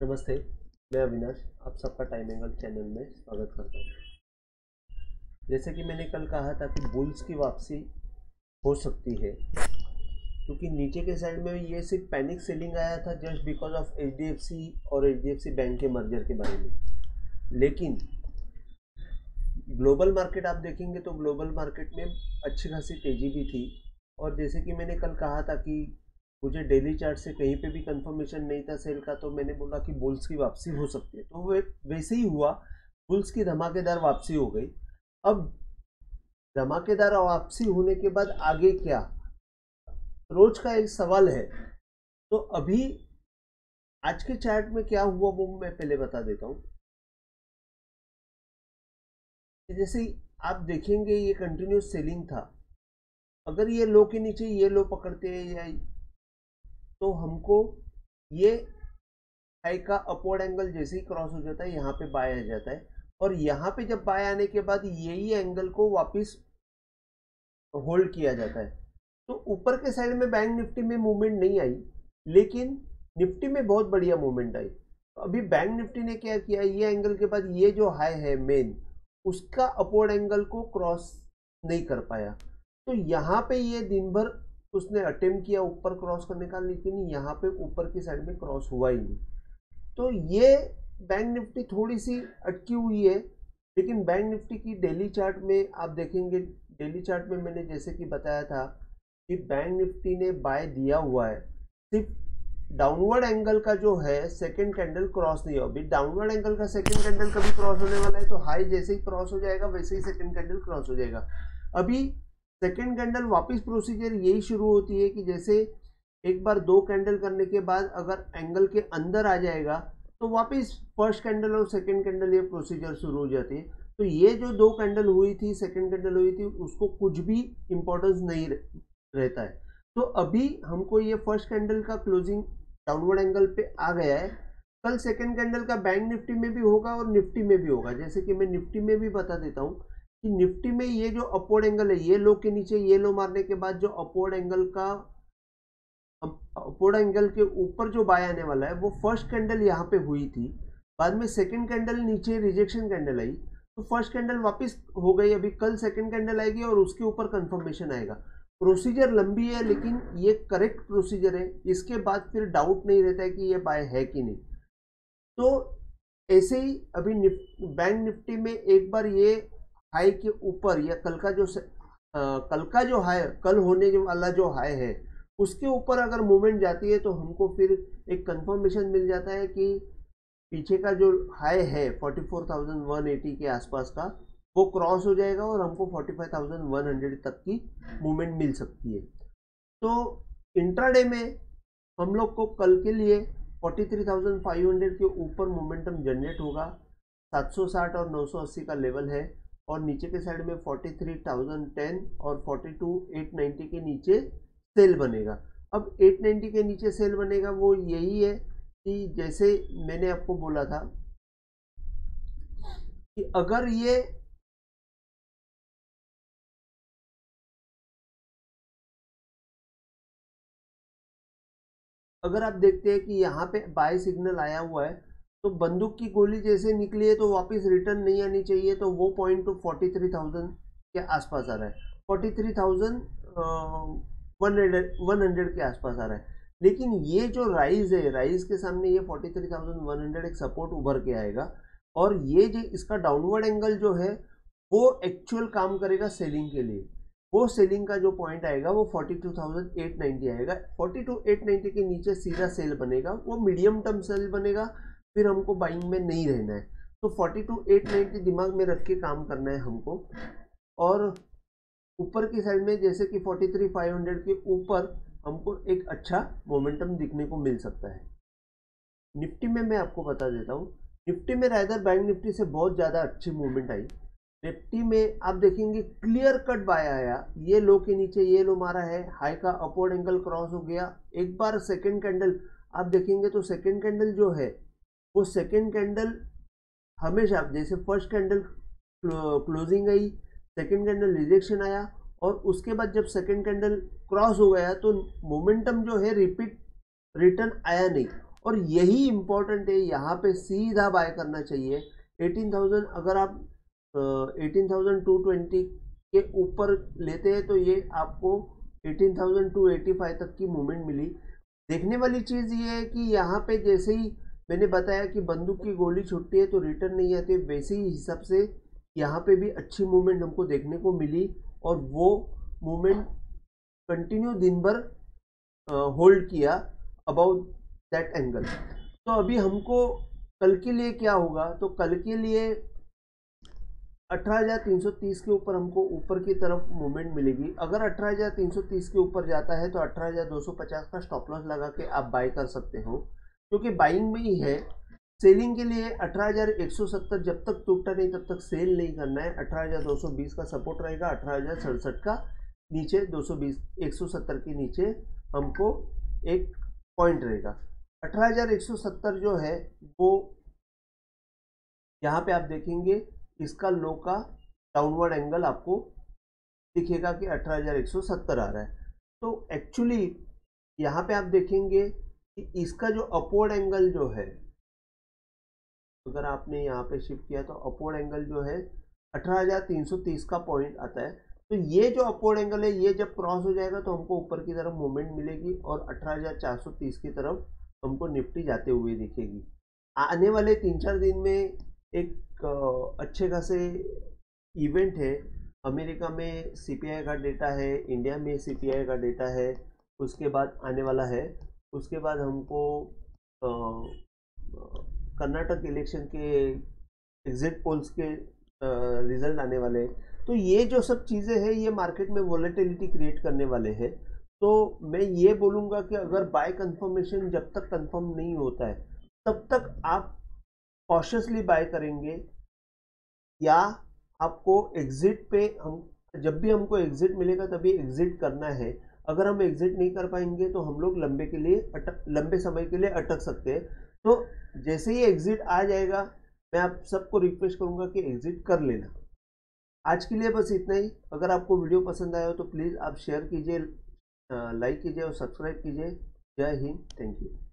नमस्ते, मैं अविनाश आप सबका टाइम एंगल चैनल में स्वागत करता हूँ। जैसे कि मैंने कल कहा था कि बुल्स की वापसी हो सकती है, क्योंकि नीचे के साइड में ये सिर्फ पैनिक सेलिंग आया था जस्ट बिकॉज ऑफ एचडीएफसी और एचडीएफसी बैंक के मर्जर के बारे में। लेकिन ग्लोबल मार्केट आप देखेंगे तो ग्लोबल मार्केट में अच्छी खासी तेज़ी भी थी। और जैसे कि मैंने कल कहा था कि मुझे डेली चार्ट से कहीं पे भी कंफर्मेशन नहीं था सेल का, तो मैंने बोला कि बुल्स की वापसी हो सकती है, तो वो वैसे ही हुआ। बुल्स की धमाकेदार वापसी हो गई। अब धमाकेदार वापसी होने के बाद आगे क्या, रोज का एक सवाल है। तो अभी आज के चार्ट में क्या हुआ वो मैं पहले बता देता हूँ। जैसे आप देखेंगे ये कंटिन्यूस सेलिंग था। अगर ये लो के नीचे ये लो पकड़ते हैं या तो हमको ये हाई का अपवर्ड एंगल जैसे ही क्रॉस हो जाता है यहाँ पे बाय आ जाता है। और यहाँ पे जब बाय आने के बाद यही एंगल को वापस होल्ड किया जाता है। तो ऊपर के साइड में बैंक निफ्टी में मूवमेंट नहीं आई, लेकिन निफ्टी में बहुत बढ़िया मूवमेंट आई। तो अभी बैंक निफ्टी ने क्या किया, ये एंगल के बाद ये जो हाई है मेन, उसका अपवर्ड एंगल को क्रॉस नहीं कर पाया। तो यहाँ पे ये दिन भर उसने अटेम्प्ट किया ऊपर क्रॉस करने का, लेकिन यहाँ पे ऊपर की साइड में क्रॉस हुआ ही नहीं। तो ये बैंक निफ्टी थोड़ी सी अटकी हुई है। लेकिन बैंक निफ्टी की डेली चार्ट में आप देखेंगे, डेली चार्ट में मैंने जैसे कि बताया था कि बैंक निफ्टी ने बाय दिया हुआ है। सिर्फ डाउनवर्ड एंगल का जो है सेकंड कैंडल क्रॉस नहीं हुआ। अभी डाउनवर्ड एंगल का सेकंड कैंडल कभी क्रॉस होने वाला है, तो हाई जैसे ही क्रॉस हो जाएगा वैसे ही सेकंड कैंडल क्रॉस हो जाएगा। अभी सेकंड कैंडल वापस प्रोसीजर यही शुरू होती है कि जैसे एक बार दो कैंडल करने के बाद अगर एंगल के अंदर आ जाएगा तो वापस फर्स्ट कैंडल और सेकंड कैंडल ये प्रोसीजर शुरू हो जाती है। तो ये जो दो कैंडल हुई थी, सेकंड कैंडल हुई थी, उसको कुछ भी इंपॉर्टेंस नहीं रहता है। तो अभी हमको ये फर्स्ट कैंडल का क्लोजिंग डाउनवर्ड एंगल पे आ गया है। कल सेकंड कैंडल का बैंक निफ्टी में भी होगा और निफ्टी में भी होगा। जैसे कि मैं निफ्टी में भी बता देता हूँ कि निफ्टी में ये जो अपवर्ड एंगल है, ये लो के नीचे ये लो मारने के बाद जो अपवर्ड एंगल का अपवर्ड एंगल के ऊपर जो बाय आने वाला है वो फर्स्ट कैंडल यहाँ पे हुई थी। बाद में सेकंड कैंडल नीचे रिजेक्शन कैंडल आई, तो फर्स्ट कैंडल वापस हो गई। अभी कल सेकंड कैंडल आएगी और उसके ऊपर कंफर्मेशन आएगा। प्रोसीजर लंबी है लेकिन ये करेक्ट प्रोसीजर है। इसके बाद फिर डाउट नहीं रहता है कि ये बाय है कि नहीं। तो ऐसे ही अभी बैंक निफ्टी में एक बार ये हाई के ऊपर या कल का जो हाई, कल होने वाला जो हाई है उसके ऊपर अगर मूवमेंट जाती है तो हमको फिर एक कंफर्मेशन मिल जाता है कि पीछे का जो हाई है 44,180 के आसपास का वो क्रॉस हो जाएगा और हमको 45,100 तक की मूवमेंट मिल सकती है। तो इंट्राडे में हम लोग को कल के लिए 43,500 के ऊपर मोमेंटम जनरेट होगा। 760 और 980 का लेवल है और नीचे के साइड में 43,010 और 42,890 के नीचे सेल बनेगा। अब 890 के नीचे सेल बनेगा वो यही है कि जैसे मैंने आपको बोला था कि अगर आप देखते हैं कि यहाँ पे बाय सिग्नल आया हुआ है, तो बंदूक की गोली जैसे निकली है तो वापस रिटर्न नहीं आनी चाहिए। तो वो पॉइंट तो 43,000 के आसपास आ रहा है, 43,100 के आसपास आ रहा है। लेकिन ये जो राइज है, राइज के सामने ये 43,100 एक सपोर्ट उभर के आएगा। और ये जो इसका डाउनवर्ड एंगल जो है वो एक्चुअल काम करेगा सेलिंग के लिए। वो सेलिंग का जो पॉइंट आएगा वो 42,890 आएगा। 42,890 के नीचे सीधा सेल बनेगा, वो मीडियम टर्म सेल बनेगा, फिर हमको बाइंग में नहीं रहना है। तो 42,890 दिमाग में रख के काम करना है हमको। और ऊपर की साइड में जैसे कि 43,500 के ऊपर हमको एक अच्छा मोमेंटम दिखने को मिल सकता है। निफ्टी में मैं आपको बता देता हूँ, निफ्टी में रादर बैंक निफ्टी से बहुत ज़्यादा अच्छी मूवमेंट आई। निफ्टी में आप देखेंगे क्लियर कट बाय आया, ये लो के नीचे ये लो मारा है, हाई का अपवर्ड एंगल क्रॉस हो गया। एक बार सेकंड कैंडल आप देखेंगे तो सेकंड कैंडल जो है वो सेकंड कैंडल हमेशा जैसे फर्स्ट कैंडल क्लोजिंग आई, सेकंड कैंडल रिजेक्शन आया और उसके बाद जब सेकंड कैंडल क्रॉस हो गया तो मोमेंटम जो है रिपीट रिटर्न आया नहीं। और यही इम्पोर्टेंट है, यहाँ पे सीधा बाय करना चाहिए। 18,000 अगर आप 18,220 के ऊपर लेते हैं तो ये आपको 18,285 तक की मूवमेंट मिली। देखने वाली चीज़ ये है कि यहाँ पे जैसे ही मैंने बताया कि बंदूक की गोली छुट्टी है तो रिटर्न नहीं आती, वैसे ही हिसाब से यहाँ पे भी अच्छी मूवमेंट हमको देखने को मिली और वो मूवमेंट कंटिन्यू दिन भर होल्ड किया अबाउट दैट एंगल। तो अभी हमको कल के लिए क्या होगा, तो कल के लिए 18,330 के ऊपर हमको ऊपर की तरफ मूवमेंट मिलेगी। अगर 18,330 के ऊपर जाता है तो 18,250 का स्टॉप लॉस लगा के आप बाय कर सकते हो, क्योंकि बाइंग में ही है। सेलिंग के लिए 18,170 जब तक टूटता नहीं तब तक सेल नहीं करना है। 18,220 का सपोर्ट रहेगा, 18,067 का नीचे 220 170 के नीचे हमको एक पॉइंट रहेगा। 18,170 जो है वो यहाँ पे आप देखेंगे इसका लो का डाउनवर्ड एंगल आपको दिखेगा कि 18,170 आ रहा है। तो एक्चुअली यहाँ पे आप देखेंगे कि इसका जो अपवर्ड एंगल जो है, अगर आपने यहाँ पे शिफ्ट किया तो अपवर्ड एंगल जो है 18,330 का पॉइंट आता है। तो ये जो अपवर्ड एंगल है ये जब क्रॉस हो जाएगा तो हमको ऊपर की तरफ मूवमेंट मिलेगी और 18,430 की तरफ हमको निफ्टी जाते हुए दिखेगी। आने वाले 3-4 दिन में एक अच्छे खासे इवेंट है। अमेरिका में सीपीआई का डेटा है, इंडिया में सीपीआई का डेटा है, उसके बाद आने वाला है। उसके बाद हमको कर्नाटक इलेक्शन के एग्जिट पोल्स के रिजल्ट आने वाले हैं। तो ये जो सब चीज़ें हैं ये मार्केट में वॉलेटिलिटी क्रिएट करने वाले हैं। तो मैं ये बोलूँगा कि अगर बाय कंफर्मेशन जब तक कंफर्म नहीं होता है तब तक आप कॉशियसली बाय करेंगे, या आपको एग्जिट पे हम जब भी हमको एग्जिट मिलेगा तभी एग्जिट करना है। अगर हम एग्जिट नहीं कर पाएंगे तो हम लोग लंबे समय के लिए अटक सकते हैं। तो जैसे ही एग्जिट आ जाएगा मैं आप सबको रिक्वेस्ट करूंगा कि एग्जिट कर लेना। आज के लिए बस इतना ही। अगर आपको वीडियो पसंद आया हो तो प्लीज़ आप शेयर कीजिए, लाइक कीजिए और सब्सक्राइब कीजिए। जय हिंद, थैंक यू।